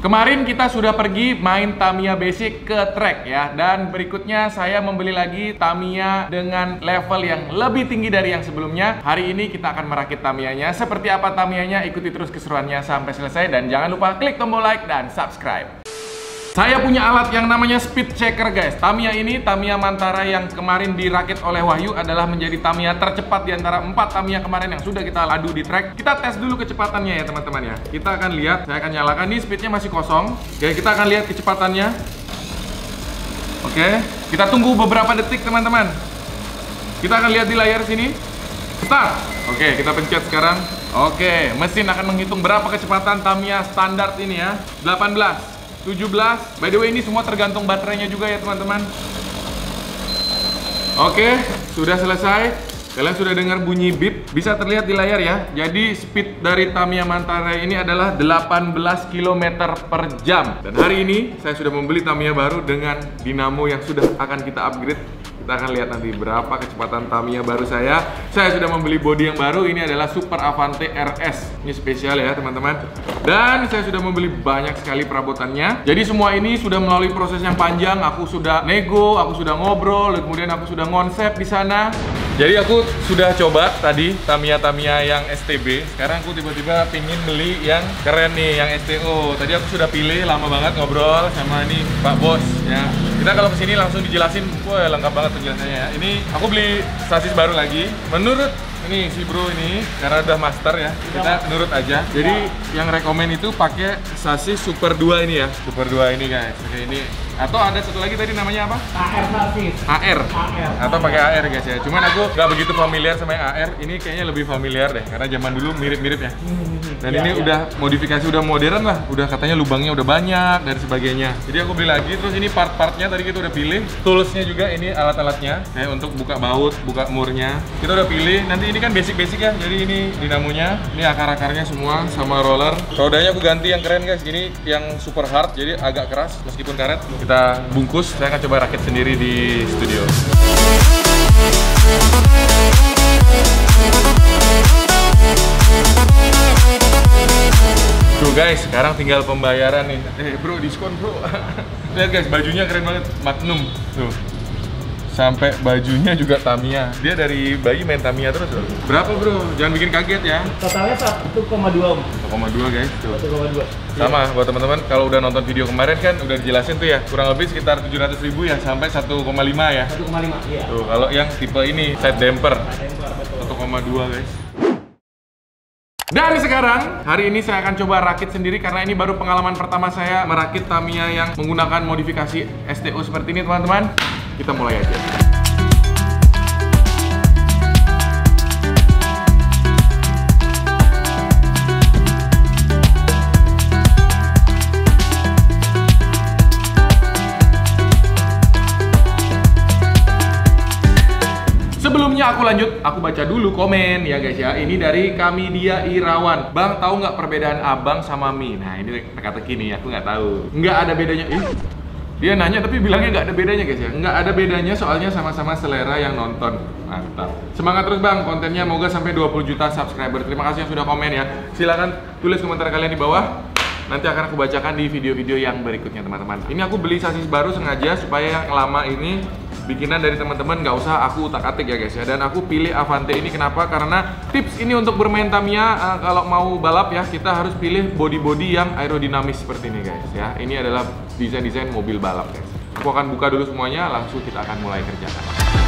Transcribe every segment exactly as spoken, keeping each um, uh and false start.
Kemarin kita sudah pergi main Tamiya Basic ke track ya. Dan berikutnya saya membeli lagi Tamiya dengan level yang lebih tinggi dari yang sebelumnya. Hari ini kita akan merakit Tamiyanya. Seperti apa Tamiyanya? Ikuti terus keseruannya sampai selesai. Dan jangan lupa klik tombol like dan subscribe. Saya punya alat yang namanya speed checker guys. Tamiya ini, Tamiya Mantara yang kemarin dirakit oleh Wahyu adalah menjadi Tamiya tercepat di antara empat Tamiya kemarin yang sudah kita adu di track. Kita tes dulu kecepatannya ya teman-teman ya. Kita akan lihat, saya akan nyalakan, ini speednya masih kosong. Oke, kita akan lihat kecepatannya. Oke, kita tunggu beberapa detik teman-teman. Kita akan lihat di layar sini. Start. Oke, kita pencet sekarang. Oke, mesin akan menghitung berapa kecepatan Tamiya standar ini ya. delapan belas, tujuh belas. By the way, ini semua tergantung baterainya juga ya teman-teman. Oke, sudah selesai. Kalian sudah dengar bunyi beep, bisa terlihat di layar ya. Jadi speed dari Tamiya Mantara ini adalah delapan belas kilometer per jam. Dan hari ini saya sudah membeli Tamiya baru dengan dinamo yang sudah akan kita upgrade. Kita akan lihat nanti berapa kecepatan Tamiya baru saya. Saya sudah membeli bodi yang baru. Ini adalah Super Avante R S. Ini spesial ya teman-teman. Dan saya sudah membeli banyak sekali perabotannya. Jadi semua ini sudah melalui proses yang panjang. Aku sudah nego, aku sudah ngobrol, kemudian aku sudah ngonsep di sana. Jadi aku sudah coba tadi Tamiya-Tamiya yang S T B. Sekarang aku tiba-tiba pingin beli yang keren nih, yang S T O. Tadi aku sudah pilih, lama banget ngobrol sama ini Pak Bos ya. Kita kalau kesini langsung dijelasin, wah lengkap banget penjelasannya ya. Ini aku beli sasis baru lagi. Menurut ini si bro ini, karena udah master ya, kita nurut aja. Jadi yang rekomen itu pakai sasis Super dua ini ya. Super dua ini guys. Oke, ini atau ada satu lagi tadi namanya apa? A R sasis. A R. A R. Atau pakai A R guys ya. Cuman aku nggak begitu familiar sama yang A R. Ini kayaknya lebih familiar deh, karena zaman dulu mirip-mirip ya. Dan ya, ini ya. Udah modifikasi, udah modern lah. Udah katanya lubangnya udah banyak dan sebagainya. Jadi aku beli lagi. Terus ini part-partnya tadi kita udah pilih. Toolsnya juga ini alat-alatnya. Kayak untuk buka baut, buka murnya. Kita udah pilih. Nanti ini kan basic-basic ya. Jadi ini dinamonya. Ini akar-akarnya semua sama roller. Rodanya aku ganti yang keren guys. Ini yang super hard. Jadi agak keras meskipun karet. Kita bungkus, saya akan coba rakit sendiri di studio. Tuh guys, sekarang tinggal pembayaran nih. Eh bro, diskon bro. Lihat guys, bajunya keren banget, Magnum. Tuh. Sampai bajunya juga Tamiya. Dia dari bayi main Tamiya terus bro. Berapa bro? Jangan bikin kaget ya. Totalnya satu koma dua. satu koma dua guys. Tuh. satu koma dua. Sama buat teman-teman, kalau udah nonton video kemarin kan udah dijelasin tuh ya, kurang lebih sekitar tujuh ratus ribu ya sampai satu koma lima ya. satu koma lima iya. Tuh, kalau yang tipe ini side damper satu koma dua guys. Dan sekarang, hari ini saya akan coba rakit sendiri karena ini baru pengalaman pertama saya merakit Tamiya yang menggunakan modifikasi S T O seperti ini teman-teman. Kita mulai aja. Sebelumnya aku lanjut, aku baca dulu komen ya guys ya. Ini dari Kamidia Irawan. Bang, tahu nggak perbedaan abang sama Mi? Nah ini teka-teki nih, aku nggak tahu. Nggak ada bedanya. Ih, dia nanya tapi bilangnya nggak ada bedanya guys ya. Nggak ada bedanya soalnya sama-sama selera yang nonton. Mantap. Semangat terus bang, kontennya moga sampai dua puluh juta subscriber. Terima kasih yang sudah komen ya. Silahkan tulis komentar kalian di bawah. Nanti akan aku bacakan di video-video yang berikutnya teman-teman. Ini aku beli sasis baru sengaja supaya yang lama ini bikinan dari teman-teman nggak usah aku utak-atik ya guys ya. Dan aku pilih Avante ini kenapa? Karena tips ini untuk bermain Tamiya uh, kalau mau balap ya, kita harus pilih body-body yang aerodinamis seperti ini guys ya. Ini adalah desain-desain mobil balap guys. Aku akan buka dulu semuanya, langsung kita akan mulai kerjakan.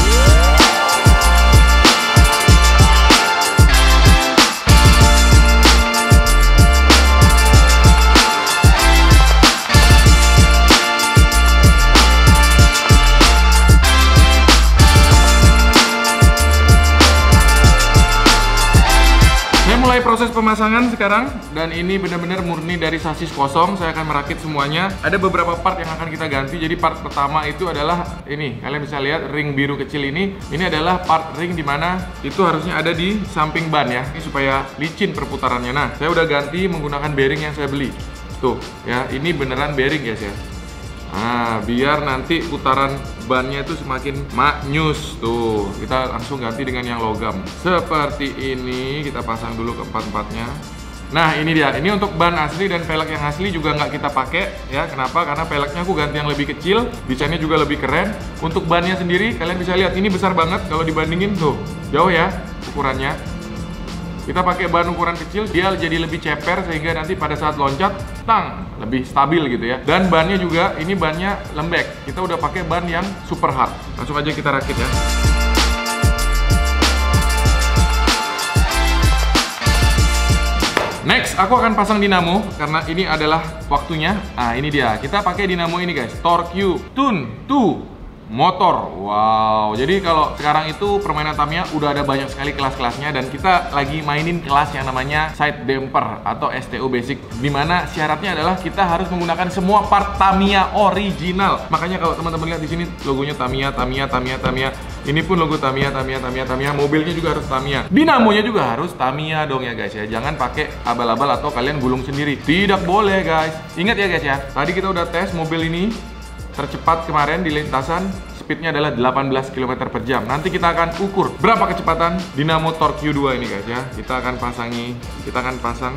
Mulai proses pemasangan sekarang, dan ini benar-benar murni dari sasis kosong. Saya akan merakit semuanya. Ada beberapa part yang akan kita ganti. Jadi part pertama itu adalah ini, kalian bisa lihat ring biru kecil ini. Ini adalah part ring dimana itu harusnya ada di samping ban ya, ini supaya licin perputarannya. Nah, saya udah ganti menggunakan bearing yang saya beli. Tuh ya, ini beneran bearing guys ya. Nah, biar nanti putaran bannya itu semakin maknyus. Tuh, kita langsung ganti dengan yang logam. Seperti ini, kita pasang dulu keempat-empatnya. Nah ini dia, ini untuk ban asli dan velg yang asli juga nggak kita pakai ya. Kenapa? Karena velgnya aku ganti yang lebih kecil, desainnya juga lebih keren. Untuk bannya sendiri kalian bisa lihat ini besar banget kalau dibandingin tuh, jauh ya ukurannya. Kita pakai ban ukuran kecil, dia jadi lebih ceper sehingga nanti pada saat loncat, tang, lebih stabil gitu ya. Dan bannya juga, ini bannya lembek. Kita udah pakai ban yang super hard. Langsung aja kita rakit ya. Next, aku akan pasang dinamo karena ini adalah waktunya. Nah, ini dia. Kita pakai dinamo ini, guys. Torque Tune dua motor. Wow. Jadi kalau sekarang itu permainan Tamiya udah ada banyak sekali kelas-kelasnya dan kita lagi mainin kelas yang namanya side damper atau S T O basic, dimana syaratnya adalah kita harus menggunakan semua part Tamiya original. Makanya kalau teman-teman lihat di sini logonya Tamiya, Tamiya, Tamiya, Tamiya. Ini pun logo Tamiya, Tamiya, Tamiya, Tamiya. Mobilnya juga harus Tamiya. Dinamonya juga harus Tamiya dong ya guys ya. Jangan pakai abal-abal atau kalian gulung sendiri. Tidak boleh guys. Ingat ya guys ya. Tadi kita udah tes mobil ini tercepat kemarin di lintasan, speednya adalah delapan belas kilometer per jam. Nanti kita akan ukur berapa kecepatan dinamo Torque dua ini guys ya. Kita akan pasangi, kita akan pasang.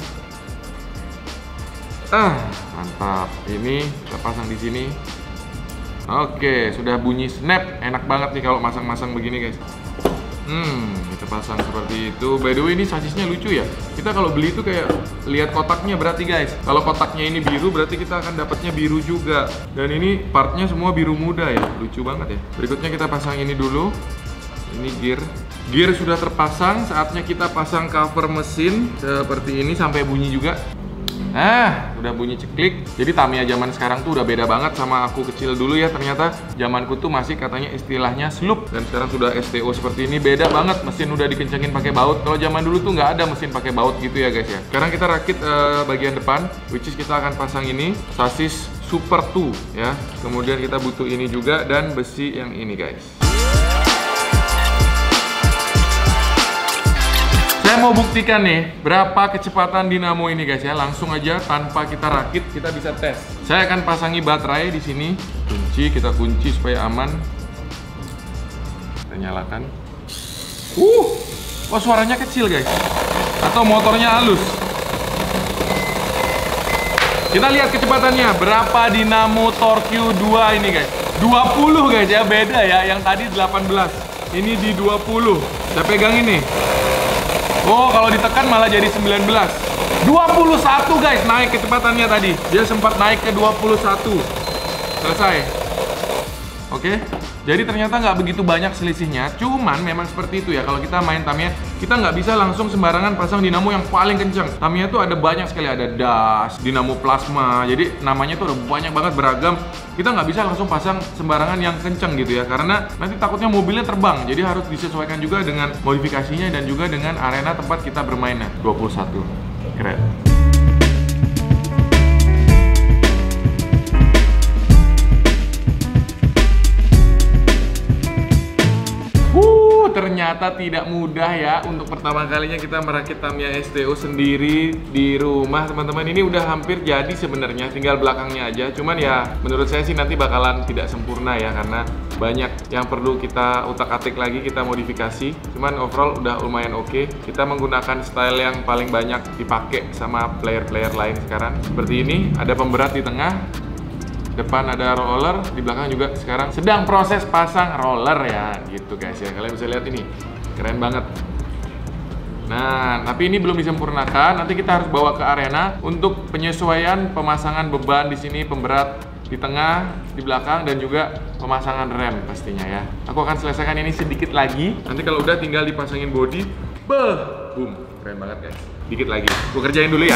Ah, mantap. Ini kita pasang di sini. Oke, sudah bunyi snap. Enak banget nih kalau masang-masang begini guys. Hmm, kita pasang seperti itu. By the way, ini sasisnya lucu ya. Kita kalau beli itu kayak lihat kotaknya berarti guys. Kalau kotaknya ini biru berarti kita akan dapatnya biru juga. Dan ini partnya semua biru muda ya. Lucu banget ya. Berikutnya kita pasang ini dulu. Ini gear. Gear sudah terpasang. Saatnya kita pasang cover mesin seperti ini sampai bunyi juga. Nah, udah bunyi ceklik. Jadi Tamiya zaman sekarang tuh udah beda banget sama aku kecil dulu ya. Ternyata zamanku tuh masih katanya istilahnya sloop. Dan sekarang sudah S T O seperti ini, beda banget. Mesin udah dikencengin pakai baut. Kalau zaman dulu tuh nggak ada mesin pakai baut gitu ya guys ya. Sekarang kita rakit uh, bagian depan, which is kita akan pasang ini sasis Super dua ya. Kemudian kita butuh ini juga dan besi yang ini guys. Saya mau buktikan nih berapa kecepatan dinamo ini guys ya. Langsung aja tanpa kita rakit kita bisa tes. Saya akan pasangi baterai di sini. Kunci, kita kunci supaya aman. Kita nyalakan. Uh, oh suaranya kecil guys. Atau motornya halus. Kita lihat kecepatannya. Berapa dinamo Torque dua ini guys? dua puluh guys ya, beda ya. Yang tadi delapan belas. Ini di dua puluh. Saya pegang ini. Oh, kalau ditekan malah jadi sembilan belas. dua puluh satu guys, naik kecepatannya tadi. Dia sempat naik ke dua puluh satu. Selesai. Oke. Jadi ternyata nggak begitu banyak selisihnya. Cuman memang seperti itu ya. Kalau kita main Tamiya, kita nggak bisa langsung sembarangan pasang dinamo yang paling kenceng. Tamiya tuh ada banyak sekali. Ada das, dinamo plasma. Jadi namanya tuh udah banyak banget beragam. Kita nggak bisa langsung pasang sembarangan yang kenceng gitu ya. Karena nanti takutnya mobilnya terbang. Jadi harus disesuaikan juga dengan modifikasinya dan juga dengan arena tempat kita bermainnya. dua puluh satu. Keren. Ternyata tidak mudah ya untuk pertama kalinya kita merakit Tamiya S T O sendiri di rumah teman-teman. Ini udah hampir jadi sebenarnya, tinggal belakangnya aja. Cuman ya menurut saya sih nanti bakalan tidak sempurna ya, karena banyak yang perlu kita utak-atik lagi, kita modifikasi. Cuman overall udah lumayan oke. Kita menggunakan style yang paling banyak dipakai sama player-player lain sekarang. Seperti ini, ada pemberat di tengah. Depan ada roller, di belakang juga sekarang sedang proses pasang roller ya, gitu guys ya. Kalian bisa lihat ini, keren banget. Nah, tapi ini belum disempurnakan. Nanti kita harus bawa ke arena untuk penyesuaian pemasangan beban di sini, pemberat di tengah, di belakang, dan juga pemasangan rem pastinya ya. Aku akan selesaikan ini sedikit lagi. Nanti kalau udah tinggal dipasangin body, beh, boom, keren banget guys. Dikit lagi, gue kerjain dulu ya.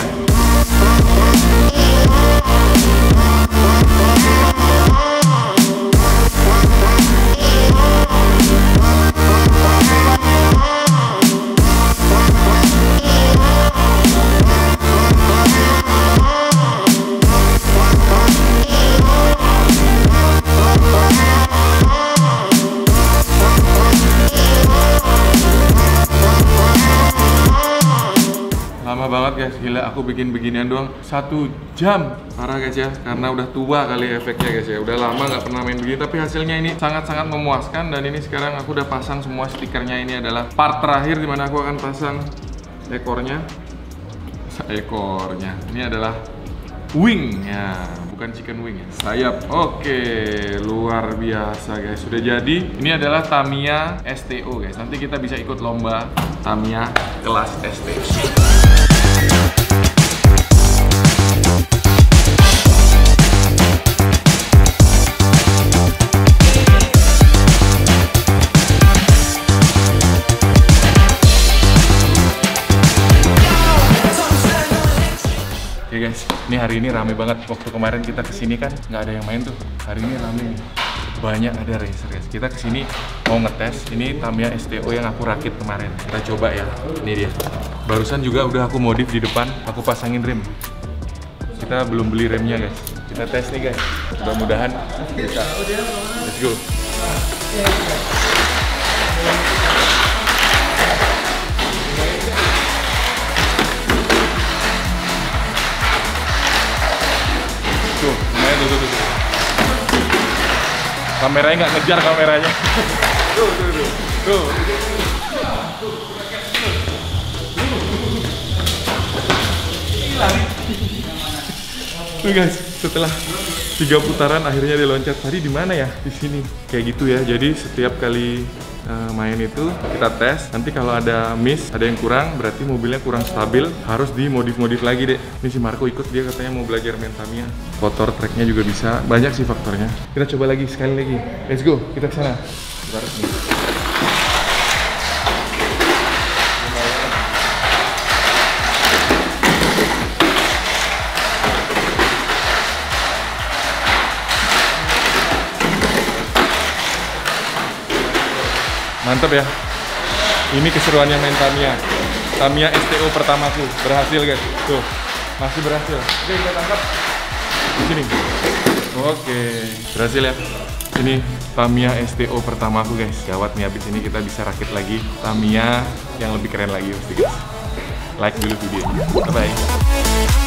Lama banget guys, gila aku bikin beginian doang satu jam. Parah guys ya, karena udah tua kali efeknya guys ya. Udah lama nggak pernah main begini, tapi hasilnya ini sangat-sangat memuaskan. Dan ini sekarang aku udah pasang semua stikernya. Ini adalah part terakhir dimana aku akan pasang ekornya. ekornya. Ini adalah wing ya, bukan chicken wing ya. Sayap. Oke, luar biasa guys. Sudah jadi. Ini adalah Tamiya S T O guys. Nanti kita bisa ikut lomba Tamiya kelas S T O. Oke guys, ini hari ini rame banget. Waktu kemarin kita kesini kan nggak ada yang main tuh. Hari ini rame nih, banyak ada racer guys. Kita kesini mau ngetes. Ini Tamiya S T O yang aku rakit kemarin. Kita coba ya. Ini dia. Barusan juga udah aku modif di depan. Aku pasangin rem. Kita belum beli remnya guys. Kita tes nih guys. Mudah-mudahan bisa. Let's go. Tuh, lumayan tuh, tuh, tuh. Kameranya nggak ngejar kameranya. Tuh, tuh, tuh. Tuh. Tuh guys, setelah tiga putaran akhirnya dia loncat. Tadi di mana ya? Di sini. Kayak gitu ya. Jadi setiap kali uh, main itu kita tes. Nanti kalau ada miss, ada yang kurang, berarti mobilnya kurang stabil, harus dimodif-modif lagi deh. Ini si Marco ikut, dia katanya mau belajar main Tamiya. Motor tracknya juga bisa. Banyak sih faktornya. Kita coba lagi sekali lagi. Let's go, kita ke sana. Baru nih. Mantap ya. Ini keseruannya main Tamiya. Tamiya S T O pertamaku berhasil guys. Tuh, masih berhasil. Oke, kita tangkap di sini. Oke, berhasil ya. Ini Tamiya S T O pertamaku guys. Gawat nih, habis ini kita bisa rakit lagi Tamiya yang lebih keren lagi pasti guys. Like dulu videonya. Bye bye.